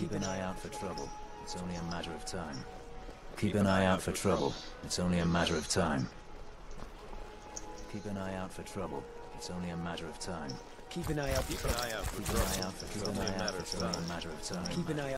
Keep an eye out for trouble. It's only a matter of time. Keep an eye out for trouble. It's only a matter of time. Keep an eye out for trouble. It's only a matter of time. Keep an eye out for trouble. Keep an eye out for trouble. It's only a matter of time. Keep an eye out.